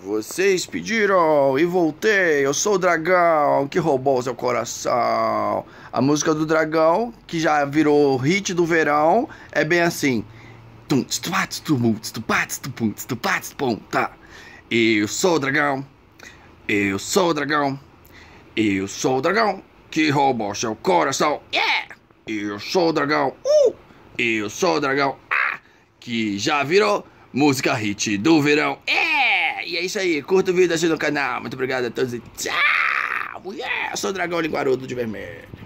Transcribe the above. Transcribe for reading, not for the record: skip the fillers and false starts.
Vocês pediram e voltei. Eu sou o dragão que roubou o seu coração. A música do dragão, que já virou hit do verão, é bem assim. Tá. Eu sou o dragão. Eu sou o dragão. Eu sou o dragão que roubou seu coração. Yeah! Eu sou o dragão. Eu sou o dragão. Que já virou música hit do verão. E é isso aí. Curta o vídeo, assina o canal. Muito obrigado a todos e tchau. Eu sou o dragão linguarudo de vermelho.